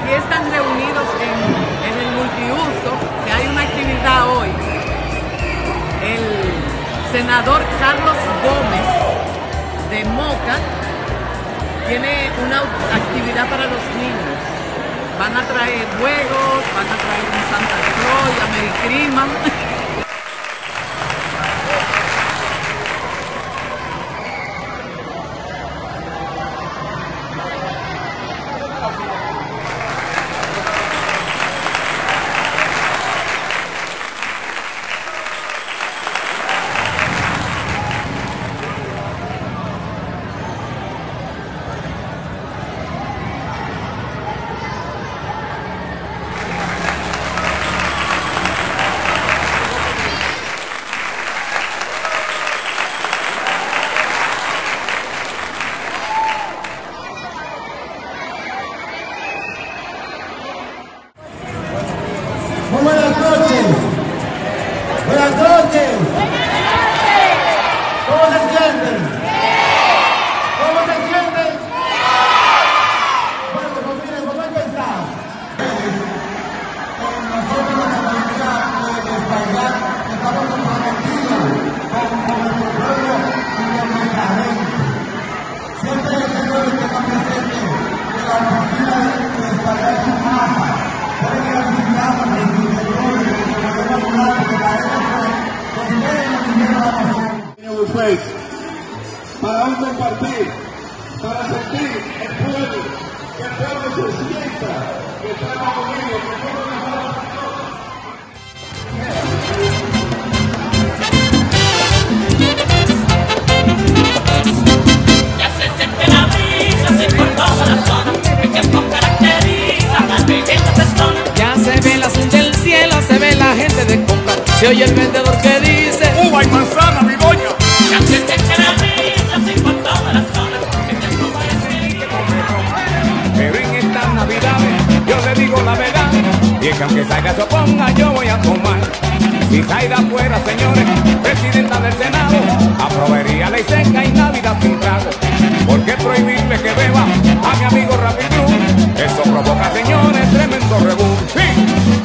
aquí están reunidos en el multiuso, que hay una actividad hoy. El senador Carlos Gómez de Moca tiene una actividad para los niños. Van a traer juegos, van a traer un Santa Claus y a Merry Christmas. Muy buenas noches. Buenas noches. ¿Cómo se sienten? ¿Cómo se sienten? Bueno, pues miren, ¿cómo empezar? Nosotros en la comunidad de España estamos comprometidos con nuestro pueblo y con nuestra gente. Siempre el Señor está presente en la oficina de España en su casa. Pueden ir a visitarnos en su interior, en la nueva ciudad, porque la para un compartir, para sentir el pueblo, que el pueblo se sienta, que estamos unidos, que todos Ya se siente la brisa, se por toda la zona, el tiempo caracteriza la belleza persona. Ya se ve el azul del cielo, se ve la gente de compra, se oye el vendedor que dice uva y manzana, mi doña. Ya se siente la brisa, se por toda la zona, el tiempo parece. Pero en estas navidades yo le digo la verdad, y es que aunque Zaida se oponga yo voy a tomar. Si Zaida fuera, señores, presidenta del Senado, aprobaría ley seca y Navidad sin trago. ¿Por qué prohibirle que beba a mi amigo Rafi Cruz? Eso provoca, señores, tremendo rebú. ¡Sí!